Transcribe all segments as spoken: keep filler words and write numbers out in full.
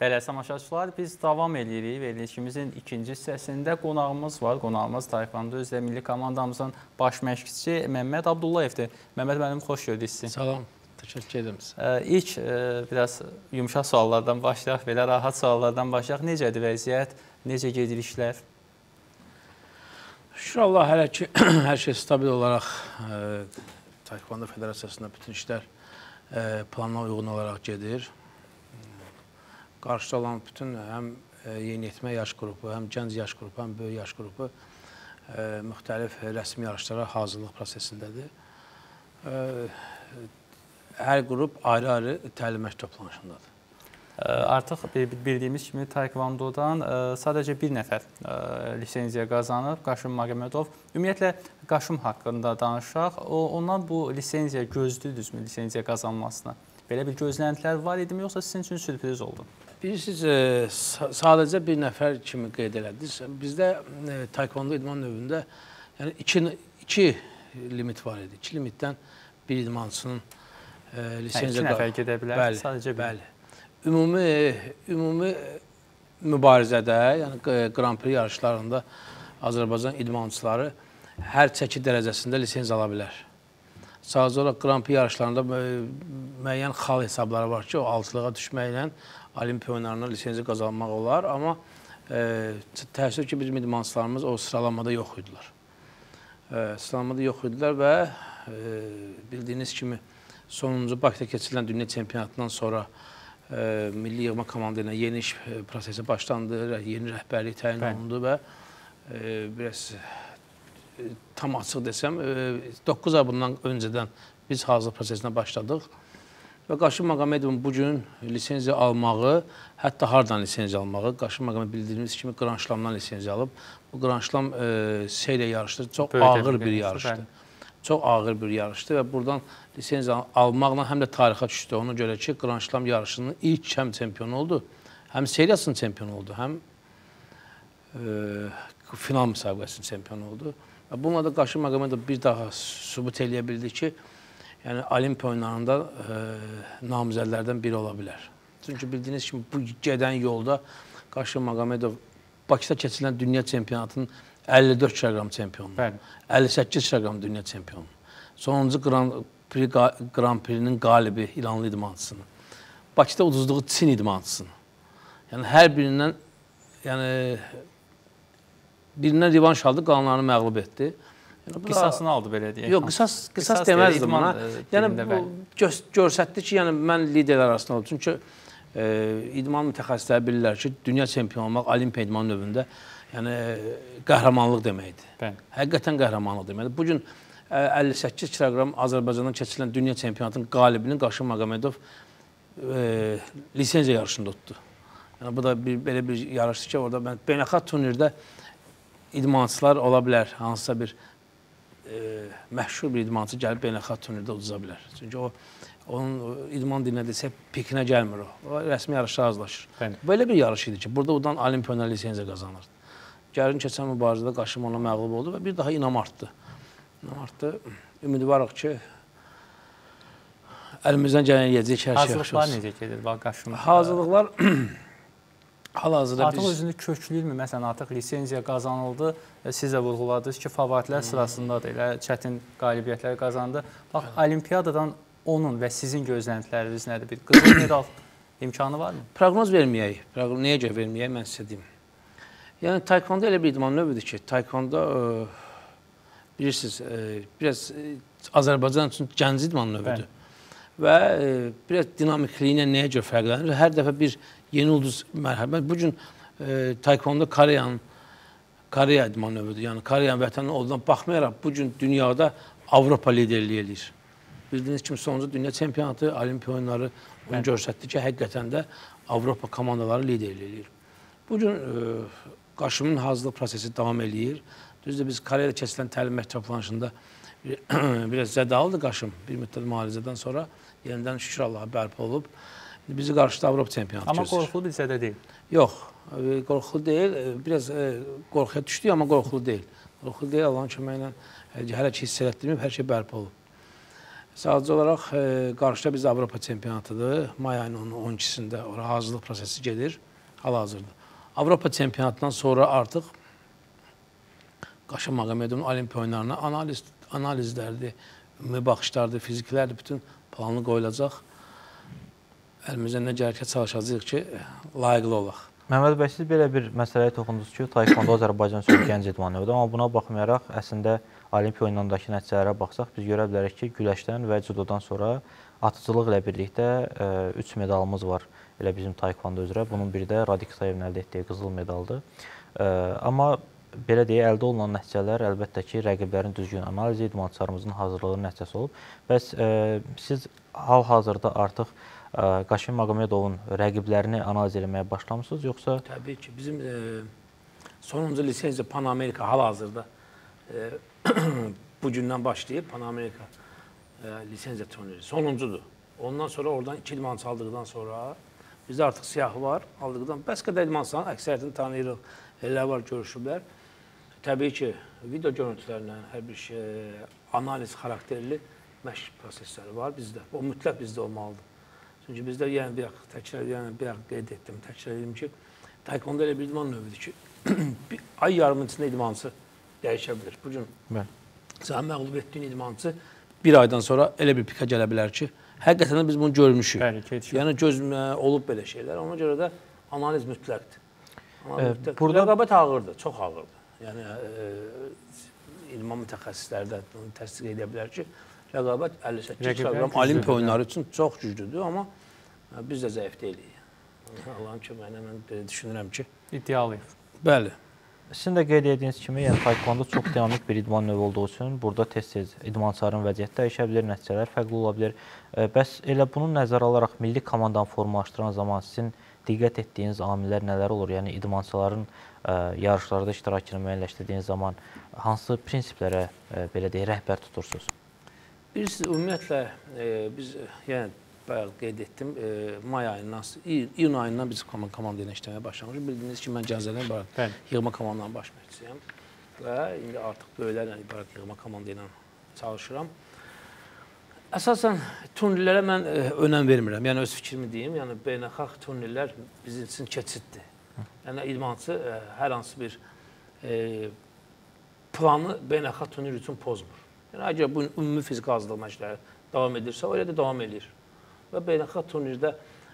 Hələ tamaşaçılar, biz davam edirik. Verilişimizin ikinci hissəsində qonağımız var. Qonağımız Taekwondo üzrə milli komandamızın baş məşqçisi Məmməd Abdullayevdir. Məmməd müəllim, xoş gördük sizi. Salam, təşəkkür edirəm sizə. İlk biraz yumuşaq suallardan başlayaq, belə rahat suallardan başlayaq. Necədir vəziyyət, necə gedir işlər? Şükür Allah, hələ ki, hər şey stabil olaraq Taekwondo Federasiyasında bütün işlər planına uyğun olaraq gedir. Qarşıda olan bütün həm yeniyetmə yaş qrupu, həm gənc yaş qrupu, həm böyük yaş qrupu müxtəlif rəsmi yarışlara hazırlıq prosesindədir. Hər qrup ayrı-ayrı təlim-məşq toplanışındadır. Artıq bildiyimiz kimi Taekwondodan sadəcə bir nəfər lisenziya qazanıb, Qaşım Magomedov. Ümumiyyətlə, Qaşım haqqında danışaq. Ondan bu lisenziya gözlüdünüzmü, lisenziya qazanmasına? Belə bir gözləntilər var idi mi, yoxsa sizin üçün sürpriz oldu? Bilirsiniz, sadəcə bir nəfər kimi qeyd elədiniz. Bizdə Taekwondo idman növündə iki limit var idi. İki limitdən bir idmançının lisenziya... İki nəfər gedə bilər, sadəcə bir. Bəli. Ümumi mübarizədə, yəni Grand Prix yarışlarında Azərbaycan idmançıları hər çəki dərəcəsində lisenziya ala bilər. Sadəcə olaraq Grand Prix yarışlarında müəyyən xal hesabları var ki, o alçılığa düşməklə olimpiya oyunlarına lisenziya qazanmaq olar, amma təəssüf ki, bizim idmançılarımız o sıralamada yox idilər. Sıralamada yox idilər və bildiyiniz kimi sonuncu Bakıda keçirilən dünya çempionatından sonra milli yığma komandı ilə yeni iş prosesi başlandı, yeni rəhbərlik təyin olundu və biraz tam açıq desəm, doqquz ay bundan öncədən biz hazır prosesinə başladıq və Qaşım Magomedovun bugün lisenziya almağı, hətta hardan lisenziya almağı, Qaşım Magomedov bildiğimiz kimi Grand Slamdan lisenziya alıb. Bu Grand Slam seriya yarışdır, çox ağır bir yarışdır. Çox ağır bir yarışdır və buradan lisenziya almaqla həm də tarixə düşdü. Ona görə ki, Grand Slam yarışının ilk həm çempionu oldu, həm seriyasının çempionu oldu, həm final müsabiqəsinin çempionu oldu. Bununla da Qaşım Magomedov bir daha sübut eləyə bildi ki, yəni olimpiya oyunlarında namizədlərdən biri ola bilər. Çünki bildiyiniz kimi bu gedən yolda Qaşım Magomedov Bakıda keçirilən dünya çempionatının əlli dörd kiloqram çempionu, əlli səkkiz kiloqram dünya çempionu, sonuncu Grand Prix-nin qalibi İranlı idmançısını, Bakıda uduzduğu Çin idmançısını, yəni hər birindən, yəni birindən revanş aldı, qalanlarını məğlub etdi. Qisasını aldı, belə deyək. Yox, qisas deməzdim buna. Yəni, görsətdi ki, mən liderlər arasında oldu. Çünki idman mütəxəssisləri bilirlər ki, dünya çempion olmaq olimpiya idman növündə qəhrəmanlıq deməkdir. Həqiqətən qəhrəmanlıq deməkdir. Bugün əlli səkkiz kiloqram Azərbaycandan keçirilən dünya çempionatının qalibinin Qaşım Magomedov lisenziya yarışında tutdu. Bu da belə bir yarışdır ki, orada beynəlxalq turnirdə idmançılar ola bilər, hansısa bir məşhur bir idmançı gəlib beynəlxalq turnirdə uduza bilər. Çünki onun idman dilinə desək, pikinə gəlmir o. O rəsmi yarışa azlaşır. Belə bir yarış idi ki, burada udan olimpiya lisenziya qazanır. Gəlin keçən mübarizədə Qaşım ona məğlub oldu və bir daha inam artdı. İnam artdı. Ümidvarıq ki, əlimizdən gələn yiyəcək hər şey yaxşı olsun. Hazırlıqlar necə gedir Qaşım? Hazırlıqlar hal-hazırda biz... Artıq özünü köklüyürmü? Məsələn, artıq lisenziya qazanıldı. Siz də vurğuladınız ki, favoritlər sırasındadır. Elə çətin qalibiyyətlər qazandı. Bax, olimpiyadadan onun və sizin gözləntiləriniz nədir? Bir qızıl medal imkanı varmı? Proqnoz verməyək. Nəyə görə verməyək, mən sizə deyim. Yəni, Taekwondo elə bir idman növüdür ki, Taekwondo, bilirsiniz, biraz Azərbaycan üçün gənc idman növüdür. Və biraz dinamikliyinə nəyə görə fərqlənir? Hər dəfə bir yeni ulduz mərhəbə. Bugün Taekwondo Koreyanın, Koreya idman növüdür. Yəni, Koreyanın vətəni olduğundan baxmayaraq, bugün dünyada Avropa liderliyi edir. Bildiyiniz kimi, sonuncu dünya çempionatı, olimpiya oyunları onu görsətdi ki, həqiqətən də Avropa komandaları liderliyi edir. Bugün Qaşımın hazırlıq prosesi davam edir. Düzdür, biz Koreyada keçilən təlim-məşq toplanışında biraz zədə aldı Qaşım. Bir müddət müalicədən sonra yenidən şükür Allaha bərpa olub. Bizi qarşıda Avropa çempionatı gözləyir. Amma qorxulu bir zədə deyil. Yox, qorxulu deyil. Biraz qorxuya düşdük, amma qorxulu deyil. Qorxulu deyil, Allahın köməyi ilə hələ ki hiss elətdirməyib, hər şey bərpa olub. Sadəcə olaraq e, qarşıda biz Avropa çempionatıdır. May ayının on ikisində ora hazırlıq prosesi gedir hal-hazırda. Avropa çempionatından sonra artıq Qaşım Maqamedovun olimpiya oyunlarına analiz, analizlərdir, baxışlardır, fiziklərdir, bütün planlı qoyulacaq. Əlimizdən nə gəlirsə çalışacağıq ki, layiqli olaq. Məmməd bəy, siz belə bir məsələyə toxundunuz ki, Taekwondo Azərbaycan üçün gənc idman növüdür, amma buna baxmayaraq əslində olimpiya oyunlarındakı nəticələrə baxsaq, biz görə bilərik ki, güləşdən və cüdodan sonra atıcılıq ilə birlikdə üç medalımız var elə bizim Taekwondo üzrə. Bunun biri də Radik Sayevin əldə etdiyi qızıl medaldır. Amma belə deyə, əldə olunan nəticələr əlbəttə ki, rəqiblərin düzgün analizi, idmançılarımızın hazırlığının nəticəsi olub. Bəs siz hal-hazırda artıq Qaşim Maqamedovun rəqiblərini analiz eləməyə başlamışsınız, yoxsa? Təbii ki, bizim e, sonuncu lisenziya Pan-Amerika hal-hazırda e, bu gündən başlayıb Pan-Amerika e, lisenziya turniri sonuncudur. Ondan sonra oradan iki idmançı aldıqdan sonra bizdə artıq siyahı var, aldıqdan bəs qədər idmançıların əksəriyyətini tanıyırıq, elə var, görüşüblər. Təbii ki, video görüntülərlə hər bir şey, analiz xarakterli məşq prosesləri var bizdə. O mütləq bizdə olmalıdır. Çünki bizdə yəni bir təkrar, yəni bir qeyd etdim, təkrar edim ki, Taekwondo elə bir idman növüdür ki, bir ay yarımın içində idmançı dəyişə bilir. Bu gün sən məğlub etdiyin idmançı bir aydan sonra elə bir pika gələ bilər ki, həqiqətən də biz bunu görmüşük. Yəni gözümə olub belə şeylər. Ona görə də analiz mütləqdir. Mütləq. Burada rəqabət ağırdır, çox ağırdır. Yəni e, idman mütəxəssisləri də bunu təsdiq edə bilər ki, rəqabət əlli səkkiz kiloqram olimpiya oyunları üçün çox güclüdür, amma biz də zəif deyilik. Allahın köməyinə mən düşünürəm ki, iddialıyıq. Bəli. Sizin də qeyd etdiyiniz kimi, yəni Taekwondo çox dinamik bir idman növü olduğu üçün burada tez-tez idmançıların vəziyyəti dəyişə bilir, nəticələr fərqli ola bilər. Bəs elə bunu nəzərə alaraq milli komandanı formalaşdıran zaman sizin diqqət etdiyiniz amillər nələr olur? Yəni idmançıların yarışlarda iştirakını müəyyənləşdirdiyiniz zaman hansı prinsiplərə belə deyək, rəhbər tutursunuz? Bilirsiniz, ümumiyyətlə e, biz yəni bayaq qeyd etdim, e, may ayından, iyun ayından biz komanda ilə işləməyə başlamışıq. Bildiyiniz ki, mən Gəncədən ibarət yığma komandanın baş məşqçisiyəm və indi artıq böyüklərlə ibarət yığma komanda ilə çalışıram. Əsasən turnirlərə mən e, önəm vermirəm. Yəni öz fikrimi deyim, yəni beynəlxalq turnirlər bizim üçün keçiddir. Yəni idmançı e, hər hansı bir e, planı beynəlxalq turnir üçün pozmur. Yəni, əgər bu ümumi fiziki hazırlıq məşqləri davam edirsə, o elə də davam edir. Və beynəlxalq turnirdə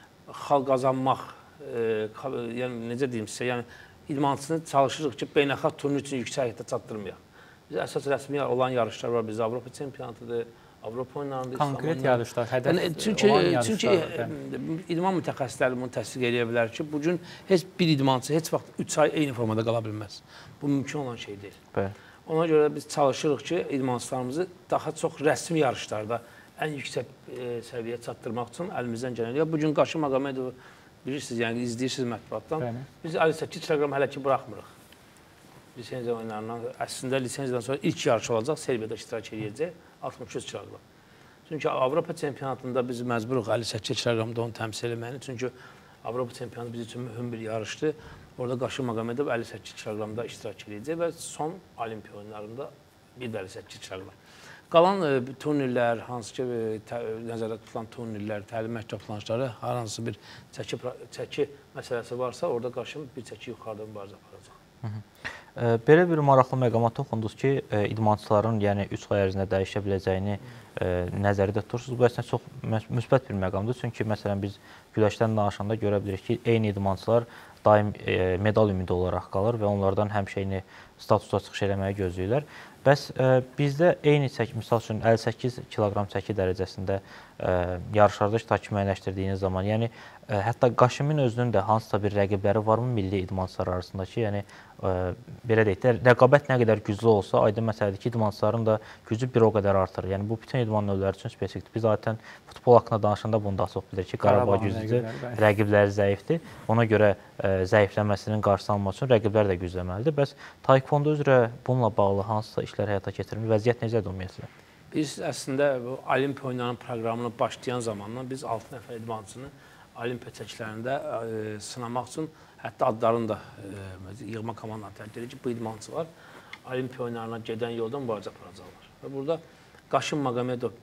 xal qazanmaq, e, yəni necə deyim sizə, yəni idmançısını çalışırıq ki, beynəlxalq turnir üçün yüksək həyətə çatdırmayaq. Bizə əsas rəsmi olan yarışlar var, bizdə Avropa çempionatıdır, Avropa oyunlarında. Konkret yarışlar, hədəf yəni, çünki, olan yarışlar. Çünki idman mütəxəssisləri bunu təsdiq edə bilər ki, bugün heç bir idmançı heç vaxt üç ay eyni formada qala bilməz. Bu mümkün olan şey deyil. Bəli. Ona görə biz çalışırıq ki, idmançılarımızı daha çox rəsmi yarışlarda ən yüksək e, səviyyəyə çatdırmaq üçün əlimizdən gələn. Bugün Qaşım Maqamedovu bilirsiniz, yəni izləyirsiniz mətbuatdan. Bəli. Biz əlli səkkiz kiloqram hələ ki buraxmırıq. Lisenziya oyunlarından, əslində lisenziyadan sonra ilk yarış olacaq, Serbiyada iştirak edəcək, altmış üç kiloqram. Çünki Avropa çempionatında biz məcburuq əlli səkkiz kiloqramda onu təmsil etməyini. Çünki Avropa çempionatı bizim üçün mühüm bir yarışdır. Orada Qaşım Maqamedov əlli səkkiz kiloqramda iştirak edəcək və son olimpiya oyunlarında bir də əlli səkkiz kiloqram. Qalan e, turnirlər, hansı ki e, nəzərdə tutulan turnirlər, təlim məktəb toplanışları, hər hansı bir çəki, çəki məsələsi varsa, orada Qaşım bir çəki yuxarıdan mübarizə aparacaq. Hı -hı. E, belə bir maraqlı məqama toxundunuz ki, e, idmançıların yəni üç ay ərzində dəyişə biləcəyini e, nəzərdə tutursunuz. Bu əslində çox müsbət bir məqamdır. Çünki məsələn biz güləşdən danışanda görə bilirik ki, eyni idmançılar daim e, medal ümidi olaraq qalır və onlardan həmişə eyni statusda çıxış eləməyi gözləyirlər. Bəs e, bizdə eyni çəki, misal üçün əlli səkkiz kiloqram çəki dərəcəsində e, yarışlarda iştirak müəyyənləşdirdiyiniz zaman, yəni e, hətta Qaşimin özünün də hansısa bir rəqibləri varmı milli idmançılar arasında ki, yəni e, belə deyək də, rəqabət nə qədər güclü olsa, aydın məsələdir ki, idmançıların da gücü bir o qədər artır. Yəni bu bütün idman növləri üçün spesifikdir. Biz zaten futbol haqqında danışanda bunu daha çox bilir ki, Qarabağ güclüdür, rəqibləri zəifdir. Ona görə e, zəifləməsinin qarşısı almaq üçün rəqiblər də gücləməlidir. Bəs Taekwondo üzrə bununla bağlı hansısa işlər həyata keçirilmir? Vəziyyət necədir ümumiyyətlə? Biz əslində bu olimpiya oyunlarının proqramını başlayan zamandan biz altı nəfər idmançını olimpiya çəkilərində e, sınamaq üçün hətta adlarını da e, yığma komandanı təklif edir ki, bu idmançı var. Olimpiya oyunlarına gedən yoldan mübarizə aparacaqlar. Və burada Qaşım Maqamedov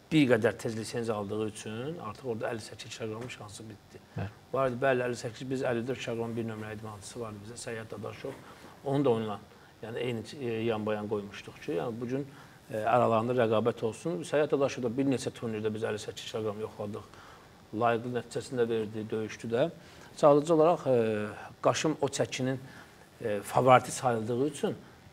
bir qədər tez lisenziya aldığı üçün artıq orada əlli səkkiz kiloqramın şansı bitdi. Var idi, bəli, əlli səkkiz, biz əlli dörd kiloqram bir nömrə idmançısı vardı bizə, Səyyad Dadaşov. Onu da onunla yəni eyni yan-bayan qoymuşduq ki, yəni bu gün aralarında rəqabət olsun. Səyyad Dadaşov da bir neçə turnirdə biz əlli səkkiz kiloqram yoxladıq. Layiqli nəticəsində verdi, döyüşdü də. Sadəcə olaraq Qaşım o çəkinin favoriti sayıldığı üçün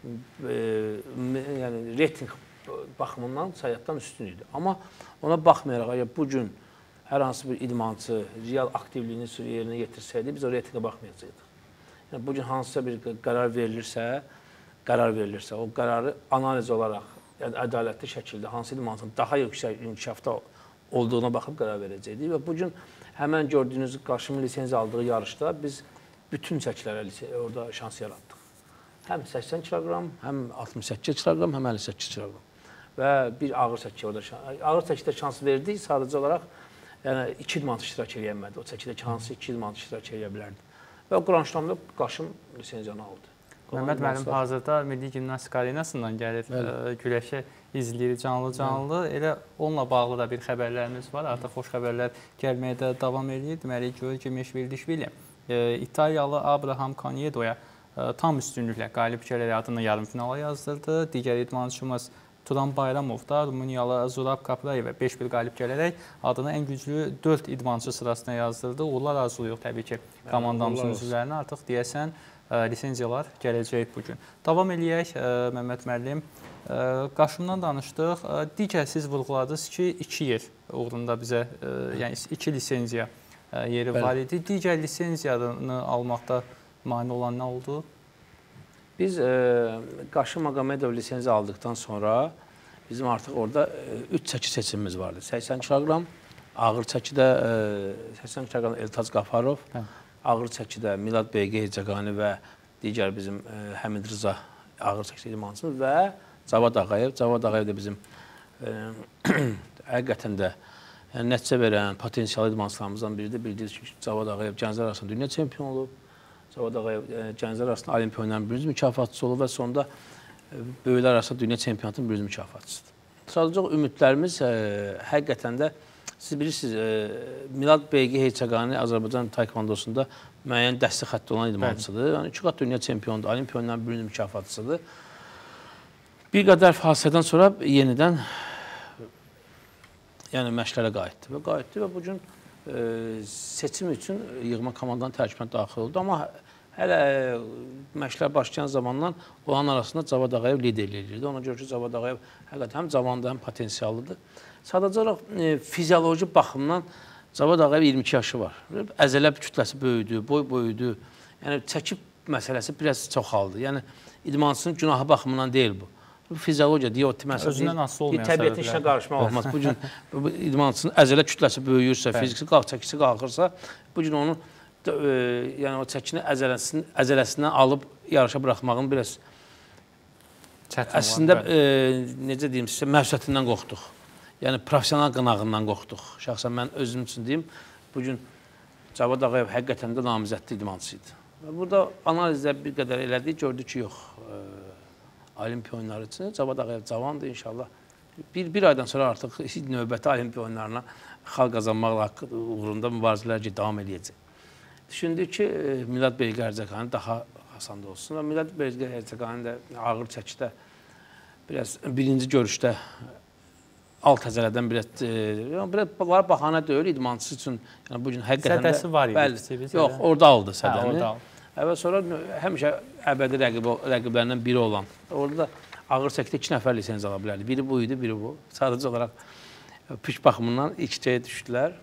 yəni reyting baxımından Səyyaddan üstün idi. Amma ona baxmayaraq, əgər bu gün hər hansı bir idmançı real aktivliyini yerinə yetirsəydi, biz o reytinqə baxmayacaqdıq. Yəni, bu gün hansısa bir qərar verilirsə, qərar verilirsə, o qərarı analiz olaraq, yəni ədalətli şəkildə hansı idmançının daha yüksək inkişafda olduğuna baxıb qərar verəcəkdik. Və bu gün həmən gördüyünüz Qaşımın lisenziya aldığı yarışda biz bütün çəkilərə orada şans yaratdıq. Həm səksən kiloqram, həm altmış səkkiz kiloqram, həm əlli səkkiz kiloqram. Və bir ağır çəki orada şans. Ağır çəkidə şans verdik, sadəcə olaraq yəni iki idmançı iştirak edə bilmədi. O çəkidə hansı iki idmançı iştirak edə bilərdi. Və o Grand Slamda Qaşım lisenziyanı aldı. Məhəmməd müəllim hazırda Milli Gimnastika Arenasından gəlir, güləşə izləyir canlı-canlı. Elə onunla bağlı da bir xəbərlərimiz var. Artıq xoş xəbərlər gəlməyə də davam edir. Deməli, Georgi Meşvildişvili İtaliyalı Abraham Caniedoya tam üstünlüklə qalib gələrək adını yarımfinala yazdırdı. Digər idmançımız Turan Bayramov da Rumıniyalı Zurab Kaprayevə beş bir qalib gələrək adını ən güclü dörd idmançı sırasına yazdırdı. Uğurlar arzuluyuq təbii ki komandamızın üzvlərinə. Artıq deyəsən lisenziyalar gələcək bugün. Davam eləyək Məhəmməd müəllim. Qaşımdan danışdıq. Digər siz vurğuladınız ki, iki yer uğrunda bizə, yəni iki lisenziya yeri var idi. Digər lisenziyanı almaqda mane olan nə oldu? Biz Qaşım Maqamedov lisenziya aldıqdan sonra bizim artıq orada üç çəki seçimimiz vardı. səksən kiloqram, ağır çəkidə səksən kiloqram Eltaz Qafarov, ağır çəkidə Milad Beygi Hecəqani və digər bizim Həmid Rıza ağır çəkidə idmançımız və Cavad Ağayev. Cavad Ağayev də bizim həqiqətən də nəticə verən potensial idmançılarımızdan biridir. Bildiyiniz ki, Cavad Ağayev Gənclər arasında dünya çempionu olub. Cavad Ağayev Gənclər arasında olimpiya oyunlarının bürünc mükafatçısı olub və sonunda böyüklər arasında dünya çempionatının bürünc mükafatçısıdır. Sadəcə ümidlərimiz həqiqətən də siz bilirsiniz, Milad Beygi Heyçəqani Azərbaycan taekvondosunda müəyyən dəstək xətti olan idmançıdır. Yəni, iki qat dünya çempiyonudur, olimpiya oyunlarının bürünc mükafatçısıdır. Bir qədər fasilədən sonra yenidən yəni məşqlərə qayıtdı və qayıtdı və bugün seçim üçün yığma komandanın tərkibinə daxil oldu. Amma hələ məşqlər başlayan zamandan onların arasında Cavad Ağayev liderlik edirdi. Ona görə ki, Cavad Ağayev həqiqətən həm cavandır, həm potensiallıdır. Sadəcə olaraq fizioloji baxımdan Cavad Ağayev iyirmi iki yaşı var. Əzələ kütləsi böyüdü, boy böyüdü. Yəni çəkib məsələsi biraz çoxaldı. Yəni idmançının günahı baxımından deyil bu. Bu fiziologiya, diyot özündən asılı olmayan təbiətin işinə qarışmaq olmaz. Bu gün idmançının əzələ kütləsi böyüyürsə, fiziki qalx çəkisi qalxırsa, bu gün onun yəni o çəkini əzələsindən alıb yarışa buraxmağın biraz əslində necə deyim sizə, məvsətindən qorxduq. Yəni professional qınağından qorxduq. Şəxsən mən özüm üçün deyim, bu gün Cavad Ağayev həqiqətən də namizədli idmançı idi. Burada analizdə bir qədər elədik, gördük ki, yox. Olimpiya oyunları üçün Cavad Ağayev cavandır inşallah. Bir, bir aydan sonra artıq növbəti olimpiya oyunlarına xal qazanmaq uğrunda mübarizələr ki, davam edəcək. Düşündük ki, Milad Beygi Hecəqani daha asanda olsun. Milad Beygi Hecəqani də ağır çəkidə biraz birinci görüşdə alt əzələdən biraz, biraz baxana deyil, idmançısı üçün. Yəni, bugün həqiqətən də... Sədəsi var idi. Yox, orada aldı sədəni. Və sonra həmişə əbədi rəqiblərindən biri olan. Orada ağır çəkdə iki nəfər lisenziya ala bilərdi. Biri bu idi, biri bu. Sadəcə olaraq püş baxımından iki-ikiyə düşdülər.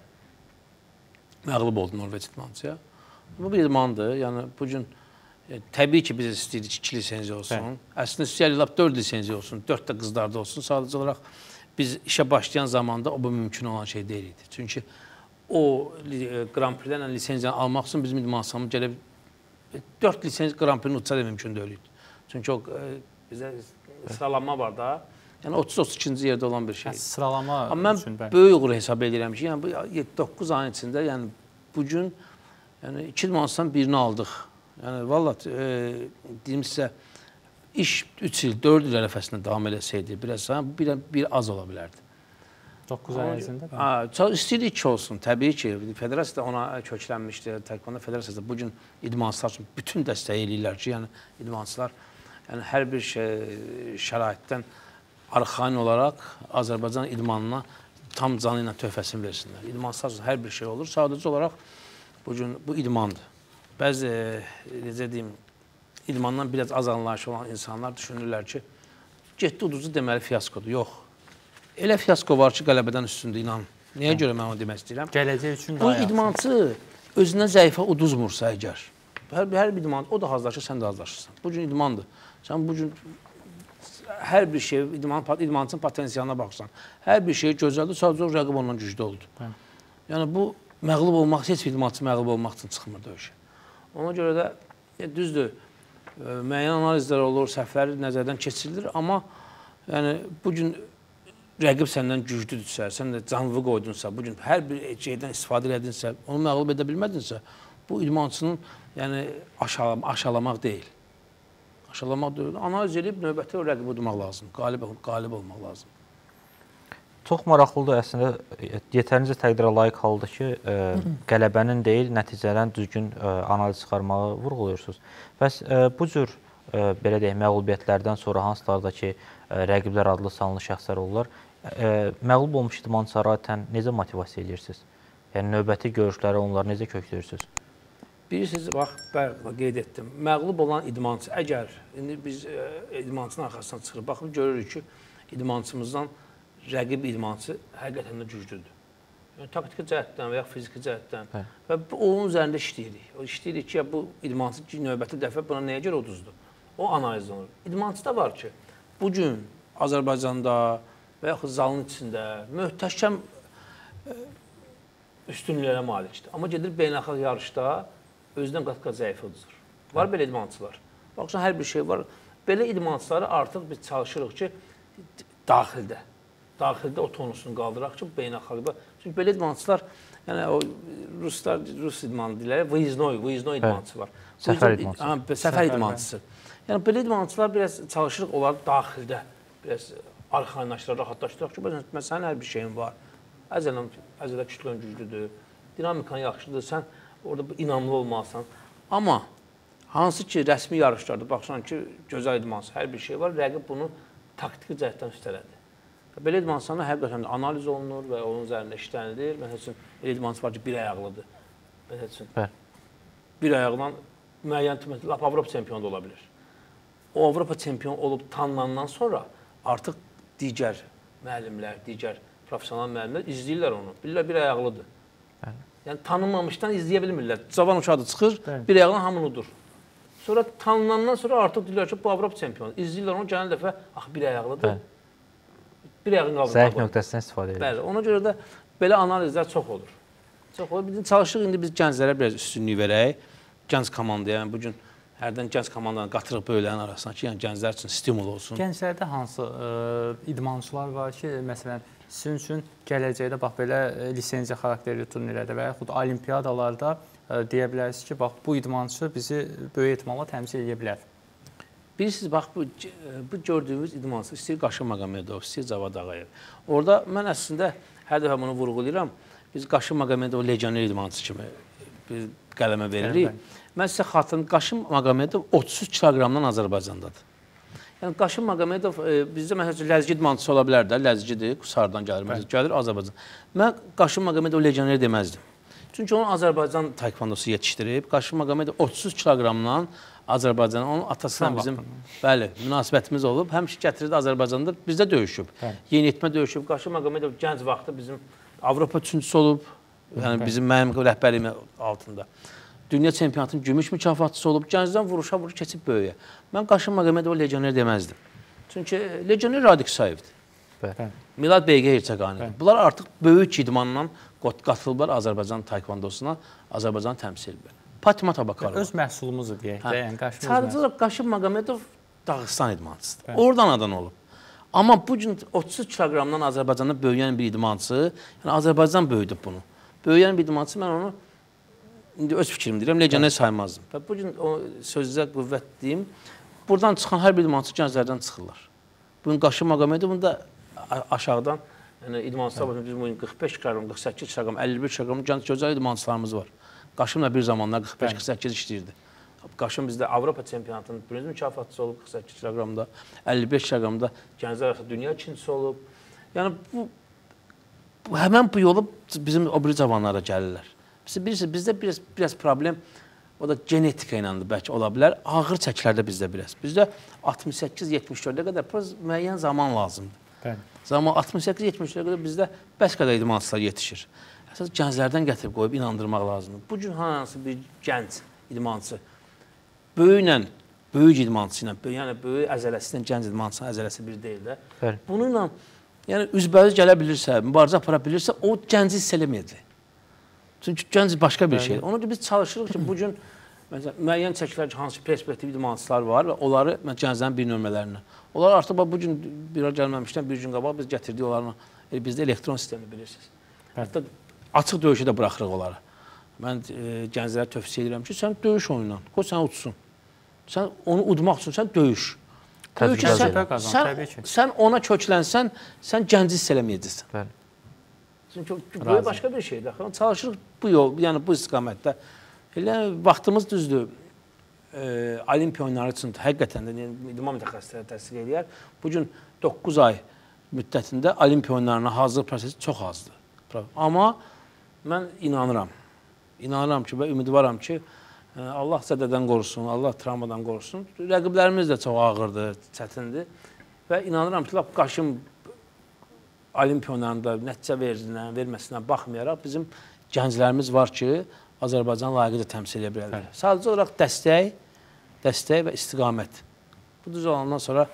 Məğlub oldu Norveç idmançıya. Bu bir idmandır. Yəni, bugün təbii ki, biz istəyirik iki lisenziya olsun. Əslində, istəyirik dörd lisenziya olsun, dörd də qızlarda olsun. Sadəcə olaraq biz işə başlayan zamanda o, bu mümkün olan şey deyil idi. Çünki o Grand Prix-dən lisenziyanı almaq üçün bizim idmançılarımız gələ dörd lisenziya Grand Prix-ni utsa da mümkün deyil. Çünki o bizə sıralanma var da. Yəni otuz otuz ikinci yerdə olan bir şey. Sıralama amma mən böyük uğur hesab edirəm ki, yəni bu yeddi doqquz ayın içində, yəni bu gün yəni iki idmançıdan birini aldıq. Yəni vallahi e, deyim sizə iş üç il, dörd il ərəfəsində davam eləsəydi, biraz bir, bir az ola bilərdi. doqquz ay ərzində. İstəyirik ki, olsun. Təbii ki, federasiya da ona köklənmişdir. Taekwondo federasiyası da bu gün idmançılar üçün bütün dəstəyi eləyirlər ki, yəni idmançılar yəni hər bir şey, şəraitdən arxain olaraq Azərbaycan idmanına tam canı ilə töhfəsini versinlər. İdmançılar üçün hər bir şey olur. Sadəcə olaraq bu gün bu idmandır. Bəzi, necə deyim, idmandan biraz az anlayışı olan insanlar düşünürlər ki, getdi uduzu deməli fiyaskodur. Yox. Elə fiyasko var ki, qələbədən üstündə, inan. Nəyə görə mən onu demək istəyirəm? Gələcək üçün bu idmançı özünə zəifə uduzmursa əgər, hər, hər bir idmançı, o da hazırlaşır, sən də hazırlaşırsan. Bu gün idmandır. Sən bu gün hər bir şey, idman, idmançının potensialına baxırsan, hər bir şey gözəldir, sadəcə o rəqib ondan güclü oldu. Hə. Yəni bu məğlub olmaq, heç bir idmançı məğlub olmaq üçün çıxmır döyüşə. Ona görə də e, düzdür, e, müəyyən analizlər olur, səhvləri nəzərdən keçirilir, amma yəni, bu gün rəqib səndən güclüdürsə, sən də canlı qoydunsa, bu gün hər bir şeydən istifadə edinsə, onu məğlub edə bilmədinsə, bu idmançının yəni, aşağı, aşağılamaq deyil. Aşağılamaq deyil. Analiz edib növbəti o rəqibi udmaq lazım, qalib, qalib olmaq lazım. Çox maraqlıdır əslində, yetərincə təqdirə layiq haldır ki, ə, qələbənin deyil, nəticələrin düzgün ə, analiz çıxarmağı vurğuluyursunuz. Bəs ə, bu cür ə, belə deyək, məğlubiyyətlərdən sonra hansılarda ki, ə, rəqiblər adlı sanlı şəxslər olurlar, ə, məğlub olmuş idmançılara adətən necə motivasiya edirsiniz? Yəni, növbəti görüşlərə onları necə kökləyirsiniz? Bilirsiniz, bax, bəli, qeyd etdim. Məğlub olan idmançı, əgər indi biz ə, idmançının arxasına çıxırıq, baxıb görürük ki, idmançımızdan rəqib idmançı həqiqətən də güclüdür. Yəni, taktiki cəhətdən və ya fiziki cəhətdən hə. Və onun üzərində işləyirik. O işləyirik ki, ya, bu idmançı növbəti dəfə buna nəyə görə uduzdur? O analiz olunur. İdmançı da var ki, bugün Azərbaycanda və yaxud zalın içində möhtəşəm üstünlüklərə malikdir. Amma gedir beynəlxalq yarışda özündən qat-qat zəif uduzur. Var hə. Belə idmançılar. Baxırsan, hər bir şey var. Belə idmançıları artıq biz çalışırıq ki, daxildə. Daxildə o tonusunu qaldıraq ki, beynəlxalqda. Çünki belə idmançılar, yəni o ruslar, rus idmanı deyirlər, vyiznoy, vyiznoy idmançı var. Səfər idmançısı. Hə, səfər idmançısı. Yəni belə idmançılar biraz çalışırıq, onlar daxildə biraz arxainlaşdıraq, rahatlaşdıraq ki, məsələn, sənin hər bir şeyin var. Əzələn, əzələ kütlən güclüdür, dinamikan yaxşıdır, sən orada inamlı olmalısan. Amma hansı ki, rəsmi yarışlarda baxsan ki, gözəl idmançı, hər bir şey var, rəqib bunu taktiki cəhətdən üstələdir. Belə idmançılarına həqiqətən analiz olunur və onun üzərində işlənilir. Məsəl üçün, elə idmançı var ki, bir ayaqlıdır. Məsəl üçün, bir ayaqdan müəyyən lap Avropa çempionu da ola bilir. O Avropa çempionu olub tanınandan sonra artıq digər müəllimlər, digər profesional müəllimlər izləyirlər onu. Bilirlər, bir ayaqlıdır. Bəli. Yəni, tanınmamışdan izləyə bilmirlər. Cavan uşağı çıxır, bəli. Bir ayaqdan hamını udur. Sonra tanınandan sonra artıq deyirlər ki, bu Avropa çempionu. İzləyirlər onu, gələn dəfə, ax, bir ayaqlıdır. Bəli. Bir ayağın qaldırmaq. Zəif nöqtəsindən istifadə edir. Bəli, ona görə də belə analizlər çox olur. Çox olur. Biz çalışırıq, indi biz gənclərə biraz üstünlük verək. Gənc komandaya, yəni bugün hərdən gənc komandanı qatırıq böyüklərin arasına ki, yəni gənclər üçün stimul olsun. Gənclərdə hansı ə, idmançılar var ki, məsələn, sizin üçün gələcəkdə bax belə lisenziya xarakterli turnirlərdə və yaxud olimpiyadalarda ə, deyə bilərsiniz ki, bax bu idmançı bizi böyük ehtimalla təmsil edə bilər. Bilirsiniz, bax, bu, bu gördüyümüz idmançı, istəyir Qaşım Maqamedov, istəyir Cavad Ağayev. Orada mən əslində hər dəfə bunu vurğulayıram, biz Qaşım Maqamedov legioner idmançı kimi biz qələmə veririk. Evet, mən sizə xatırlayım, Qaşım Maqamedov otuz üç kiloqramdan Azərbaycandadır. Yəni, Qaşım Maqamedov e, bizdə məsələn ləzgi idmançısı ola bilər də, ləzgidir, Qusardan gəlir, məsələn, gəlir Azərbaycan. Mən Qaşım Maqamedov legioner deməzdim. Çünki onu Azərbaycan taekvondosu yetişdirib, Qaşım Maqamedov otuz üç kiloqramdan Azərbaycana, onun atasına bizim bəli, münasibətimiz olub. Həmişə gətirirdi Azərbaycanda, bizdə döyüşüb. Yeniyetmə döyüşüb. Qaşım Maqamedov gənc vaxtı bizim Avropa üçüncüsü olub. Yəni bizim mənim rəhbərliyim altında. Dünya çempionatının gümüş mükafatçısı olub. Gəncdən vuruşa vurur, keçib böyüyə. Mən Qaşım Maqamedov legioner deməzdim. Çünki legioner Radik Hüsayevdir. Milad Beygə Herçəqanidir. Bunlar artıq böyük idmanla qatılıblar Azərbaycan taekvondosuna, Azərbaycan təmsil edir. Fatima Tabakarova. Öz məhsulumuzu deyək də, yəni Qaşım Sadəcə Qaşım Maqamedov Dağıstan idmançısıdır. Hə. Oradan adan olub. Amma bu gün otuz üç kiloqramdan Azərbaycanda böyüyən bir idmançı, yəni Azərbaycan böyüdüb bunu. Böyüyən bir idmançı, mən onu indi öz fikrim deyirəm, legioner saymazdım. Və bu gün o sözdə qüvvət deyim, buradan çıxan hər bir idmançı gənclərdən çıxırlar. Bugün Qaşım Maqamedovun da aşağıdan Yəni idmançılar var, bizim bugün qırx beş kiloqram, qırx səkkiz kiloqram, əlli bir kiloqram gənc gözəl idmançılarımız var. Qaşımla bir zamanlar qırx beş qırx səkkiz işləyirdi. Qaşım bizdə Avropa çempionatının bürünc mükafatçısı olub qırx səkkiz kiloqramda, əlli beş kiloqramda gənclər arasında dünya ikincisi olub. Yəni bu, bu həmən bu yolu bizim o biri cavanlara gəlirlər. Bilirsiniz, bizdə biraz, biraz problem o da genetika iləndir bəlkə ola bilər. Ağır çəkilərdə bizdə biraz. Bizdə altmış səkkiz yetmiş dördə qədər müəyyən zaman lazımdır. Bəli. Zaman altmış səkkiz yetmiş dördə qədər bizdə bəs qədər idmançılar yetişir. Əsas gənclərdən gətirib qoyub inandırmaq lazımdır. Bu gün hansı bir gənc idmançı böyüklə, böyük idmançı ilə, yəni böyük əzələsi ilə gənc idmançının əzələsi bir deyil də. Bəli. Bununla yəni üzbəüz gələ bilirsə, mübarizə apara bilirsə, o gənci hiss eləməyəcək. Çünki gənc başqa bir şeydir. Ona görə biz çalışırıq ki, bu gün müəyyən çəkilər hansı perspektiv idmançılar var və onları gənclərin bir nömrələrinə. Onlar artıq bu gün bir ay gəlməmişdən bir gün qabaq biz gətirdik onlarına. Bizdə elektron sistemi bilirsiniz. Hətta açıq döyüşə də buraxırıq onları. Mən gənclərə tövsiyə edirəm ki, sən döyüş oyunla, qoy sən uçsun. Sən onu udmaq üçün sən döyüş. Sən ona köklənsən, sən gənci hiss eləməyəcəksən. Çünki bu başqa bir şeydir. Çalışırıq bu yol, yəni bu istiqamətdə. Elə vaxtımız düzdür, olimpiya oyunları üçün həqiqətən də idman mütəxəssisləri təsdiq edir. Bugün doqquz ay müddətində olimpiya oyunlarına hazırlıq prosesi çox azdır. Amma mən inanıram, inanıram ki və ümidvaram ki, Allah zədədən qorusun, Allah travmadan qorusun. Rəqiblərimiz də çox ağırdır, çətindir və inanıram ki, qaşım olimpiya oyunlarında nəticə verməsinə baxmayaraq bizim gənclərimiz var ki, Azərbaycan layiqincə təmsil edə bilərlər. Sadəcə olaraq dəstək, dəstək və istiqamət. Bu düz olandan sonra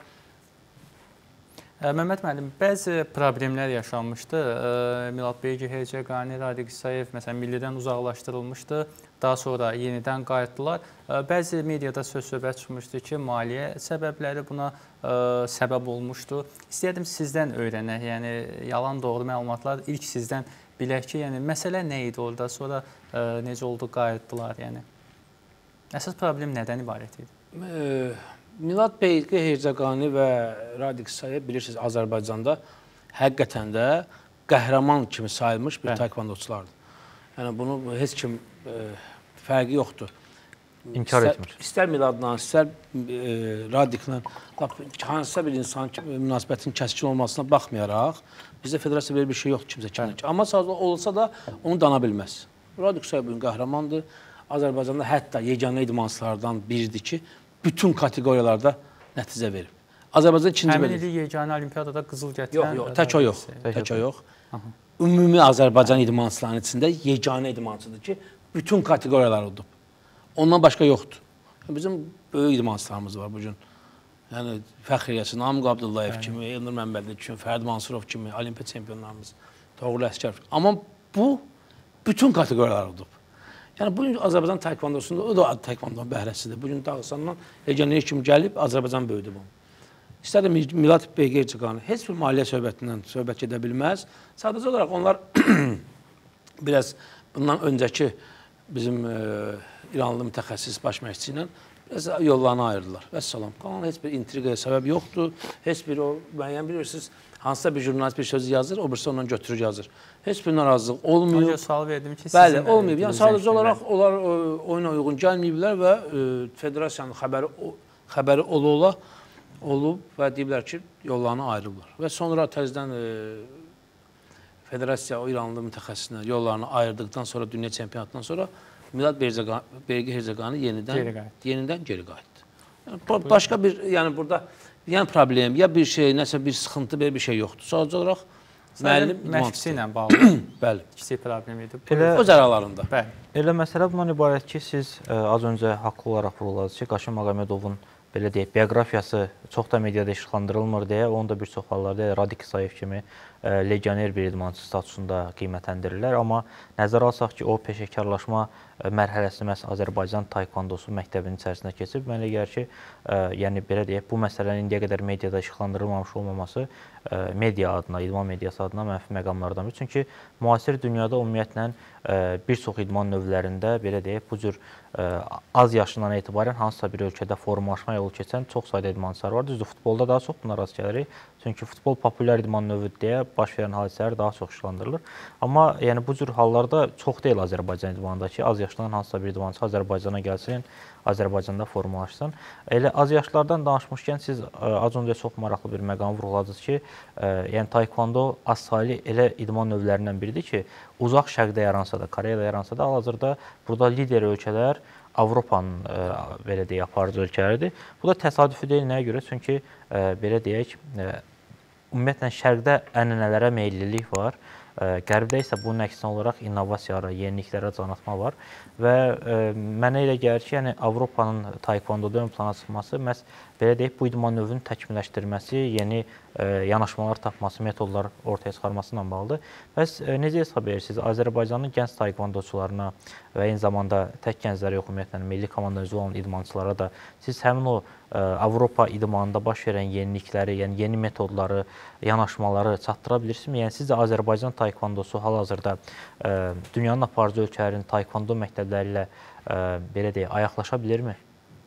Məmməd müəllim, bəzi problemlər yaşanmışdı. Milad Beygi, Herzəqani, Radik İsayev məsələn millidən uzaqlaşdırılmışdı. Daha sonra yenidən qayıtdılar. Bəzi mediada söz-söhbət çıxmışdı ki, maliyyə səbəbləri buna səbəb olmuşdu. İstəyərdim sizdən öyrənək, yəni yalan doğru məlumatlar ilk sizdən bilək ki, yəni məsələ nə idi orada, sonra necə oldu, qayıtdılar, yəni. Əsas problem nədən ibarət idi? Milad Beygi, Herzəqani və Radik İsayev bilirsiniz, Azərbaycanda həqiqətən də qəhrəman kimi sayılmış bir taekvondoçulardır. Yəni bunu heç kim fərqi yoxdur. İnkar etmir. İstər Miladla, istər Radiklə, hansısa bir insan münasibətin kəskin olmasına baxmayaraq, bizdə federasiya belə bir şey yoxdur kimsə kimi. Amma olsa da onu dana bilməz. Radik İsayev bugün qəhrəmandır. Azərbaycanda hətta yeganə idmançılardan biridir ki, bütün kateqoriyalarda nəticə verib. Azərbaycan ikinci Həmin ili yeganə olimpiyadada qızıl gətirən... Yox, yox, tək o yox, tək o yox. Ümumi Azərbaycan idmançılarının içində yeganə idmançıdır ki, bütün kateqoriyalar udub. Ondan başqa yoxdur. Bizim böyük idmançılarımız var bugün. Yəni, Fəxriyyəsi, Namiq Abdullayev kimi, Elnur Məmmədli kimi, Fərdi Mansurov kimi, olimpiya çempionlarımız, Toğrul Əskərov. Amma bu, bütün kateqoriyalar udub. Yəni, bugün Azərbaycan taekvondosunda, o da taekvondonun bəhrəsidir. Bugün Dağıstandan legioner kimi gəlib, Azərbaycan böyüdü bu. İstədim Milad Beygi, Herzəqani, heç bir maliyyə söhbətindən söhbət edə bilməz. Sadəcə olaraq onlar biraz bundan öncəki bizim İranlı mütəxəssis baş məşqçi ilə biraz yollarını ayırdılar. Vəssalam. Qalan heç bir intriqaya səbəb yoxdur. Heç bir o, müəyyən bilirsiniz, hansısa bir jurnalist bir sözü yazır, o birisi ondan götürür yazır. Heç bir narazılıq olmuyor. Sual verdim ki, bəli, olmuyor. Yəni, sadəcə olaraq onlar oyuna uyğun gəlməyiblər və federasiyanın xəbəri, xəbəri ola-ola olub və deyiblər ki, yollarını ayrılıblar. Və sonra təzdən federasiya o İranlı mütəxəssisinə yollarını ayırdıqdan sonra, dünya çempionatından sonra Milad Beygi, Herzəqani yenidən geri qayıtdı. Başqa bir, yəni burada yəni problem, ya bir şey, nəsə bir sıxıntı, belə bir şey yoxdur. Sadəcə olaraq müəllim məşqçi ilə bağlı bəli, kiçik problem idi. Öz aralarında. Elə məsələ bundan ibarət ki, siz az öncə haqlı olaraq vurguladınız ki, Qaşım Maqamedovun belə deyək, bioqrafiyası çox da mediada işıqlandırılmır deyə, onu da bir çox hallarda Radik İsayev kimi legioner bir idmançı statusunda qiymətləndirirlər. Amma nəzərə alsaq ki, o peşəkarlaşma mərhələsi məhz Azərbaycan taekvondosu məktəbinin içərisində keçib. Mənə elə gəlir ki, yəni belə deyək, bu məsələnin indiyə qədər mediada işıqlandırılmamış olmaması media adına, idman mediası adına mənfi məqamlardan biri. Çünki müasir dünyada ümumiyyətlə bir çox idman növlərində belə deyək, bu cür az yaşından etibarən hansısa bir ölkədə formalaşma yolu keçən çox sayda idmançılar var. Düzdür, futbolda daha çox buna rast gəlirik. Çünki futbol populyar idman növüdür deyə baş verən hadisələr daha çox işlandırılır. Amma yəni bu cür hallarda çox deyil Azərbaycan idmanında ki, az yaşlanan hansısa bir idmançı Azərbaycana gəlsin, Azərbaycanda formalaşsın. Elə az yaşlardan danışmışkən siz az öncə çox maraqlı bir məqam vurğuladınız ki, yəni taekvondo az saylı elə idman növlərindən biridir ki, uzaq şərqdə yaransa da, Koreyada yaransa da, hal-hazırda burada lider ölkələr Avropanın belə deyək aparıcı ölkələridir. Bu da təsadüfi deyil nəyə görə? Çünki belə deyək, ümumiyyətlə şərqdə ənənələrə meyillilik var. Qərbdə isə bunun əksinə olaraq innovasiyalara, yeniliklərə can atma var və mənə elə gəlir ki, yəni Avropanın taekwondoda ön plana çıxması məhz belə deyək, bu idman növünün təkmilləşdirməsi, yeni yanaşmalar tapması, metodlar ortaya çıxarması ilə bağlıdır. Bəs necə hesab edirsiniz? Azərbaycanın gənc taekwondoçularına və eyni zamanda tək gənclərə yox, ümumiyyətlə milli komanda üzvü olan idmançılara da siz həmin o Avropa idmanında baş verən yenilikləri, yəni yeni metodları, yanaşmaları çatdıra bilirsinizmi? Yəni sizcə Azərbaycan taekvondosu hal-hazırda dünyanın aparıcı ölkələrinin taekvondo məktəbləri ilə belə deyək, ayaqlaşa bilirmi?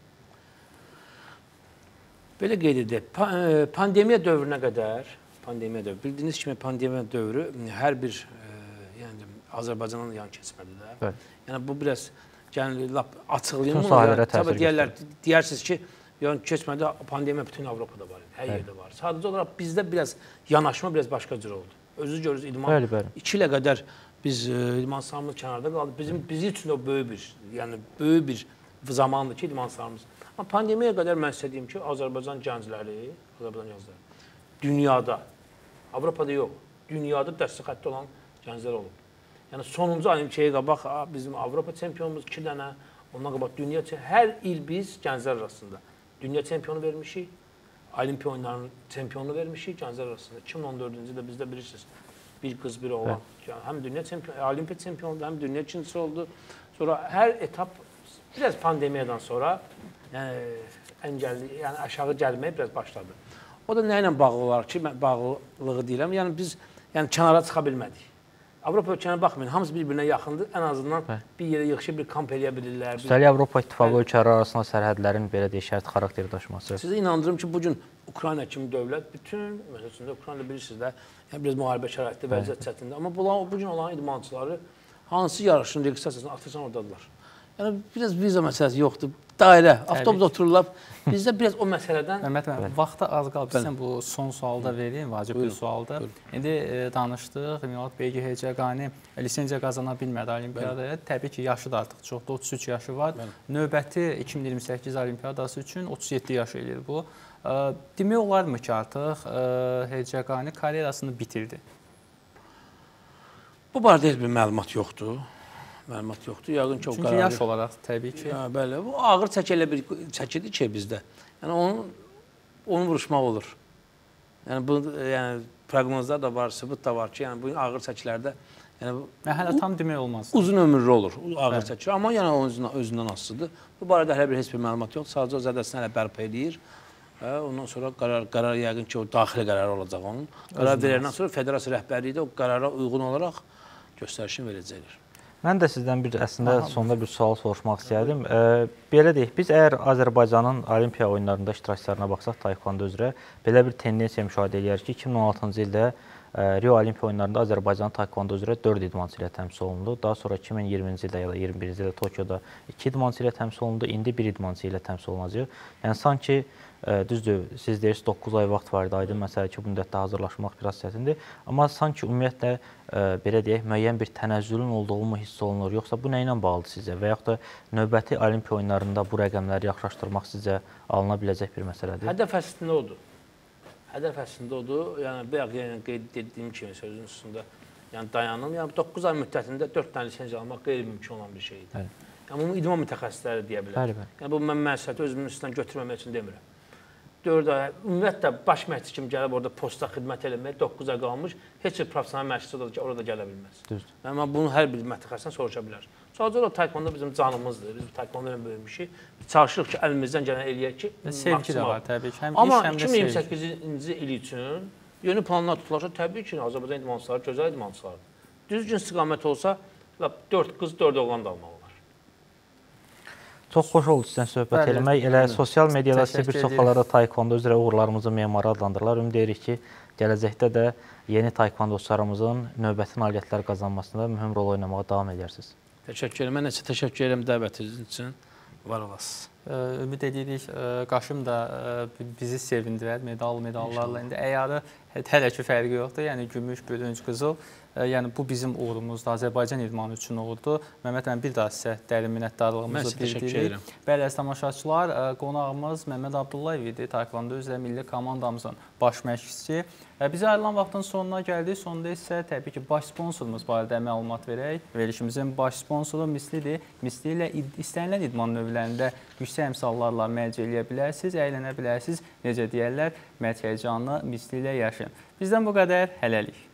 Belə qeyd edək, pandemiya dövrünə qədər, pandemiya dövrü, bildiyiniz kimi pandemiya dövrü hər bir yəni Azərbaycanın yan keçmədi də. Evet. Yəni bu biraz yəni lap açıqlayım. Bütün sahələrə təsir deyərlər, deyirsiniz ki, yan keçmədi, pandemiya bütün Avropada var, hər evet. yerdə var. Sadəcə olaraq bizdə biraz yanaşma biraz başqa cür oldu. Özünüz görürsünüz, idman bəli, bəli. iki ilə qədər biz idman sahamız kənarda qaldı. Bizim bizi üçün o böyük bir, yəni böyük bir zamandır ki, idman sahamız. Amma pandemiyaya qədər mən sizə deyim ki, Azərbaycan gəncləri, Azərbaycan gəncləri dünyada, Avropada yox, dünyada dəstək xətti olan gənclər olub. Yəni sonuncu olimpiyaya qabaq bizim Avropa çempionumuz iki dənə, ondan qabaq dünya hər il biz gənclər arasında dünya çempionu vermişik, olimpiya oyunlarının çempionu vermişik gənclər arasında. iki min on dördüncü ildə bizdə bilirsiniz, bir qız, bir oğlan. Yəni, həm dünya çempionu, olimpiya çempionu oldu, həm dünya ikincisi oldu. Sonra hər etap biraz pandemiyadan sonra yəni əngəlli, yəni aşağı gəlməyə biraz başladı. O da nə ilə bağlı olaraq ki, mən bağlılığı deyirəm. Yəni biz yəni kənara çıxa bilmədik. Avropa ölkələrine baxmayın, hamısı bir-birinə yaxındır. Ən azından Hə. bir yerə yığışıb bir kamp eləyə bilirlər. Üstəlik Avropa İttifaqı ölkələri arasında sərhədlərin belə deyək şərt xarakteri daşıması. Sizə inandırım ki, bu gün Ukrayna kimi dövlət bütün məsələsində Ukrayna bilirsiniz də, yəni biraz müharibə şəraitdə, vəziyyət çətindir. Amma bu gün olan idmançıları hansı yarışın registrasiyasını atırsan oradadılar. Yəni biraz viza məsələsi yoxdur. Dairə, avtobusda otururlar. Bizdə biraz o məsələdən... Məhəmməd bəy, vaxtı az qalıb. Sən bu son sualı da vereyim, vacib bir sualdır. İndi e, danışdıq, Milad Beygi Hecəqani lisenziya qazana bilmədi olimpiyadaya. Təbii ki, yaşı da artıq çoxdur, otuz üç yaşı var. Bəli. Növbəti iki min iyirmi səkkiz olimpiyadası üçün otuz yeddi yaş eləyir bu. E, demək olarmı ki, artıq e, Hecəqani karyerasını bitirdi? Bu barədə heç bir məlumat yoxdur. Məlumat yoxdur. Yəqin ki, o Çünki yaş olaraq təbii ki. Ya, bəli, bu ağır çəki elə bir çəkidir ki bizdə. Yəni onu onu vuruşmaq olur. Yəni bu yəni proqnozlar da var, sübut da var ki, yəni bu ağır çəkilərdə yəni mən hələ tam demək olmaz. Uzun ömürlü olur ağır bəli. çəki. Amma yəni özündən özündən asılıdır. Bu barədə hələ bir heç bir məlumat yoxdur. Sadəcə o zədəsini hələ bərpa eləyir. Və ondan sonra qərar qərar yəqin ki, o daxili qərar olacaq onun. Qərar verəndən sonra federasiya rəhbərliyi də o qərara uyğun olaraq göstərişini verəcəklər. Mən də sizdən bir əslində Aha. sonda bir sual soruşmaq istəyərdim. E, belə deyək, biz əgər Azərbaycanın olimpiya oyunlarında iştirakçılarına baxsaq taekvondo üzrə belə bir tendensiya müşahidə edirik ki, iki min on altıncı ildə e, Rio Olimpiya oyunlarında Azərbaycanın taekvondo üzrə dörd idmançı ilə təmsil olundu. Daha sonra iki min iyirminci ildə ya da iyirmi birinci ildə Tokyoda iki idmançı ilə təmsil olundu. İndi bir idmançı ilə təmsil olunacaq. Yəni sanki düzdür, siz deyirsiniz doqquz ay vaxt var idi, aydın məsələ ki, bu müddətdə hazırlaşmaq biraz çətindir. Amma sanki ümumiyyətlə, belə deyək, müəyyən bir tənəzzülün olduğu mu hiss olunur, yoxsa bu nə ilə bağlıdır sizcə? Və yaxud da növbəti olimpiya oyunlarında bu rəqəmləri yaxşılaşdırmaq sizcə alına biləcək bir məsələdir? Hədəf əslində odur. Hədəf əslində odur. Yəni, bayaq yəni, qeyd etdiyim kimi sözün üstündə yəni, dayanım. Yəni, doqquz ay müddətində dörd dənə lisenziya almaq qeyri-mümkün olan bir şeydir. Bəli. Yəni, bunu idman mütəxəssisləri deyə bilər. Bəli, bəli. Yəni, bu mən məsuliyyəti özümün üstündən götürməmək üçün demirəm. dörd ay, ümumiyyətlə baş məşqçi kimi gəlib orada postda xidmət eləmək, doqquz ay qalmış, heç bir professional məşqçi orada, orada gələ bilməz. Düzdür. Amma bunu hər bir mütəxəssisdən soruşa bilər. Sadəcə o taekwondo bizim canımızdır. Biz taekwondo ilə böyümüşük. Çalışırıq ki, əlimizdən gələn eləyək ki, sevgi də var təbii ki. Həm Amma iş, həm də iki min iyirmi səkkizinci il üçün yeni planlar tutulacaq. Təbii ki, Azərbaycan idmançıları gözəl idmançılardır. Düzgün istiqamət olsa, dörd qız, dörd oğlan da almaq olar. Çox xoş oldu sizdən söhbət Bəli, eləmək. Elə sosial mediada sizi təşəkkür bir çox edirəm. hallarda taekvondo üzrə uğurlarımızın memarı adlandırırlar. Ümid edirik ki, gələcəkdə də yeni taekvondoçularımızın növbəti nailiyyətlər qazanmasında mühüm rol oynamağa davam edərsiniz. Təşəkkür edirəm. Mən necə təşəkkür edirəm dəvətiniz üçün. Var olasınız. Ümid edirik, Qaşım da bizi sevindirər medal, medallarla. İndi əyarı hələ ki fərqi yoxdur. Yəni gümüş, bürünc, qızıl. Yəni bu bizim uğurumuzdur, Azərbaycan idmanı üçün uğurdur. Məmməd müəllim, bir daha sizə dərin minnətdarlığımızı bildiririk. Bəli, əziz tamaşaçılar, qonağımız Məmməd Abdullayev idi, taekvondo üzrə milli komandamızın baş məşqçisi. Bizə ayrılan vaxtın sonuna gəldik. Sonunda isə təbii ki, baş sponsorumuz barədə məlumat verək. Verilişimizin baş sponsoru Mislidir. Misli ilə istənilən idman növlərində yüksək əmsallarla mərc eləyə bilərsiniz, əylənə bilərsiniz. Necə deyərlər, mərc həyəcanlı Misli ilə yaşayın. Bizdən bu qədər, hələlik.